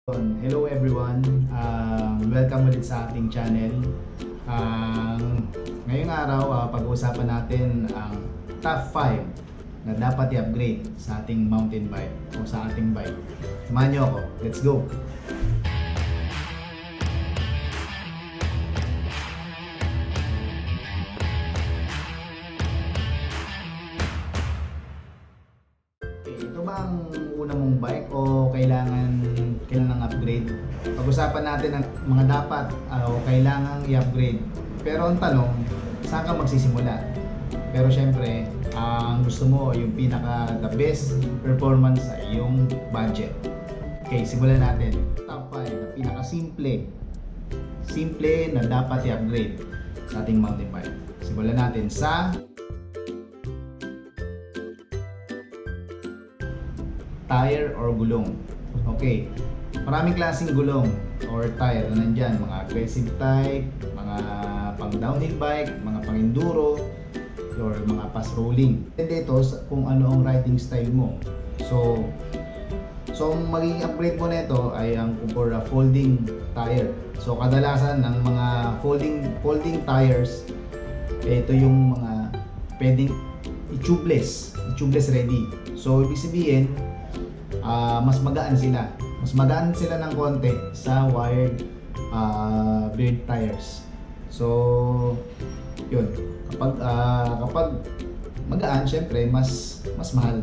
Hello everyone, welcome ulit sa ating channel. Ngayong araw, pag-uusapan natin ang top 5 na dapat i-upgrade sa ating mountain bike o sa ating bike. Samahan nyo ako, let's go! Ito ba ang una mong bike o kailangan ng upgrade? Pag-usapan natin ang mga dapat o kailangan i-upgrade. Pero ang tanong, saan ka magsisimula? Pero syempre, ang gusto mo yung pinaka the best performance sa iyong budget. Okay, simulan natin. Top 5 na pinaka simple na dapat i-upgrade sa ating mountain bike. Simulan natin sa tire or gulong. Okay, maraming klaseng gulong or tire na nandyan, mga aggressive type, mga pang downhill bike, mga pang enduro, or mga fast rolling. Depende ito kung ano ang riding style mo. So ang magiging upgrade mo nito ay ang for a folding tire. So kadalasan ng mga folding tires, ito yung mga pwedeng i-tubeless ready. So ibig sabihin, mas magaan sila ng konti sa wired beared tires. So yun, kapag magaan, syempre mas mahal.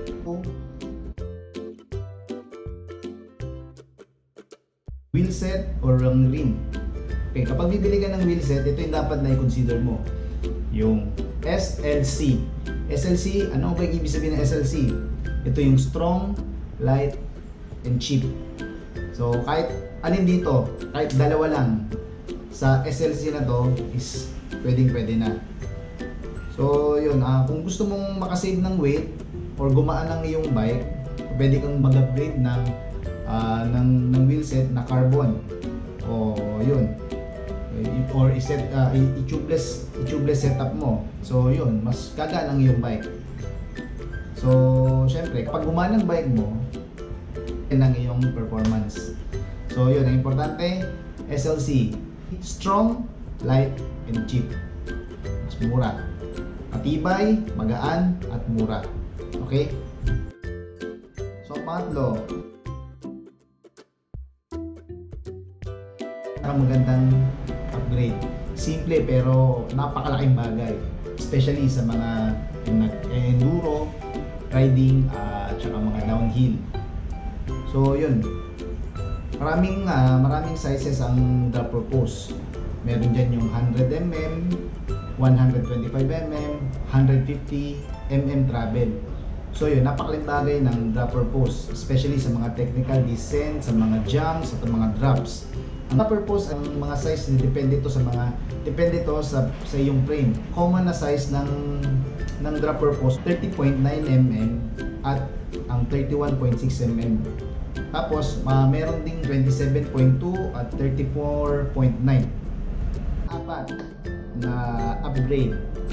Wheel set or ang rim. Okay, kapag bibili ka ng wheel set, ito yung dapat na i-consider mo, yung SLC. SLC, ano ba ibig sabihin ng SLC? Ito yung strong, light, and cheap. So kahit alin dito, kahit dalawa lang sa SLC na to is pwede na. So yun, kung gusto mong makasave ng weight or gumaan ang iyong bike, pwede kang mag-upgrade ng wheelset na carbon. O yun, or i-tubeless setup mo. So yun, mas gagaan ang iyong bike. So syempre, kapag gumana ang bike mo, yan ang iyong performance. So yun, ang importante, SLC, strong, light, and cheap. Mas mura, matibay, magaan, at mura. Okay? So pangatlo, magandang upgrade. Simple pero napakalaking bagay, especially sa mga enduro riding at saka mga downhill. So yun, maraming sizes ang dropper post. Meron dyan yung 100mm, 125mm, 150mm travel. So yun, napakalaking bagay ng dropper post, especially sa mga technical descent, sa mga jumps, at mga drops. Ang dropper post, ang mga size depende sa iyong frame. Common na size ng dropper post 30.9mm at ang 31.6mm. Tapos meron ding 27.2 at 34.9. Apat na upgrade.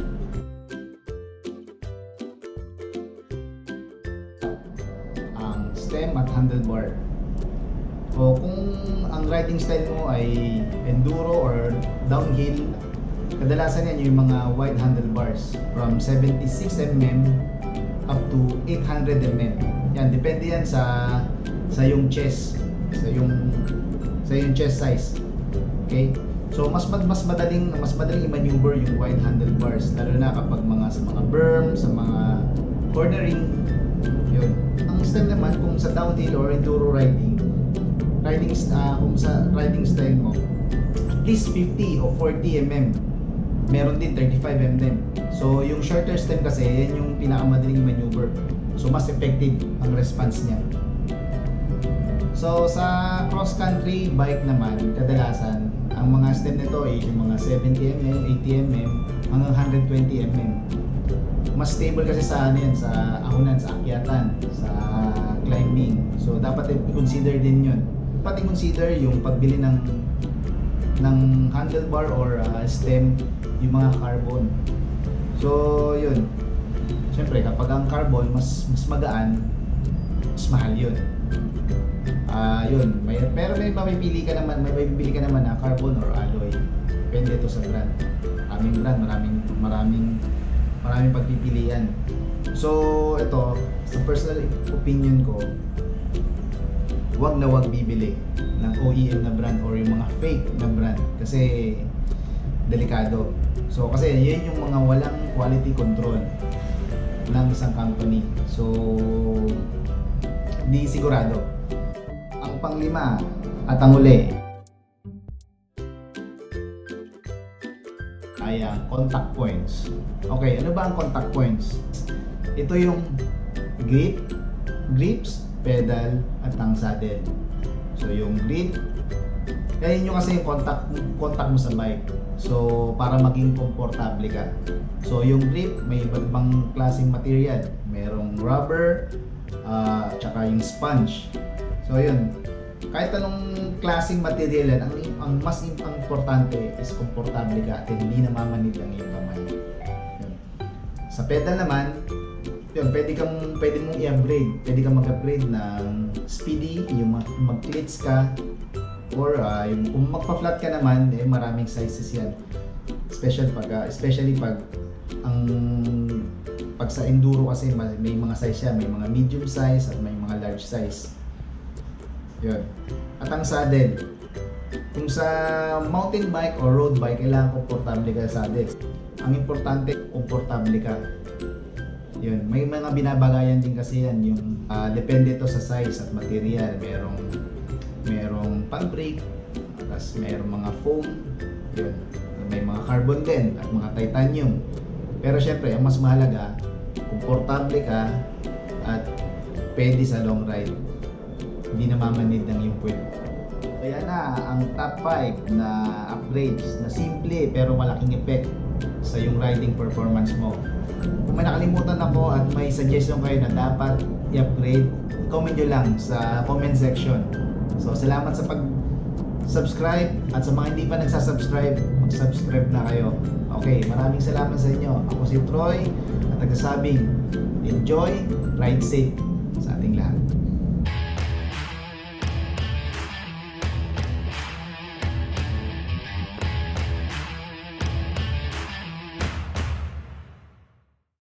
Ang stem at handlebar. O kung ang riding style mo ay enduro or downhill, kadalasan yan yung mga wide handlebars from 76mm up to 800mm. Yan, depende yan sa yung chest, sa yung chest size. Okay? So mas madaling i-maneuver yung wide handlebars, lalo na kapag sa mga berm, sa mga cornering. Yun. Ang stem naman, kung sa downhill or enduro kung sa riding style mo, at least 50 o 40mm. Meron din 35mm. So yung shorter stem kasi, yan yung pinakamadaling maneuver. So mas effective ang response niya. So sa cross country bike naman, kadalasan ang mga stem nito ay yung mga 70mm, 80mm hanggang 120mm. Mas stable kasi sa ahonan, sa akyatan, sa climbing. So dapat i-consider din yun. Dapat i-consider yung pagbili ng handlebar or stem, yung mga carbon. So yun, syempre kapag ang carbon mas magaan, mas mahal yun. Yun, pero may mapipili ka naman, may mapipili ka naman na carbon or alloy. Depende to sa brand. Aming brand, maraming pagpipilian. So, ito, sa personal opinion ko, wag na wag bibili ng OEM na brand or yung mga fake na brand kasi delikado. So, kasi yun yung mga walang quality control ng isang company. So, di sigurado. Ang panglima at ang uli ay ang contact points. Okay, ano ba ang contact points? Ito yung grips, pedal, at ang saddle. So yung grip, yun yung kasi yung contact mo sa bike. So para maging komportable ka. So yung grip, may iba't ibang klaseng material. Merong rubber, tsaka yung sponge. So yun, kahit anong klaseng material yan, ang mas importante is komportable ka at hindi namamanid ang iyong kamay. Yun. Sa pedal naman, yun, pwede mong i-upgrade. Pwede kang mag-upgrade ng speedy, yung mag-clits ka, or yung kung magpa-flat ka naman, maraming sizes yan. Especially pag sa enduro kasi may mga size yan, may mga medium size at may mga large size. Yun. At ang saddle, kung sa mountain bike or road bike, kailangan komportable ka sa saddle. Ang importante, komportable ka. Yun. May mga binabagayan din kasi yan, yung depende to sa size at material. Merong pump brake, tapos merong mga foam, yun. May mga carbon din at mga titanium. Pero syempre, ang mas mahalaga, komportable ka at pwede sa long ride. Hindi namamanid ng iyong puwet. Kaya na ang top 5 na upgrades na simple pero malaking effect sa yung riding performance mo. Kung may nakalimutan ako at may suggestion kayo na dapat i-upgrade, comment nyo lang sa comment section. So salamat sa pag-subscribe at sa mga hindi pa nagsasubscribe, mag-subscribe na kayo. Okay, maraming salamat sa inyo. Ako si Troy at nagsasabing, enjoy, ride safe.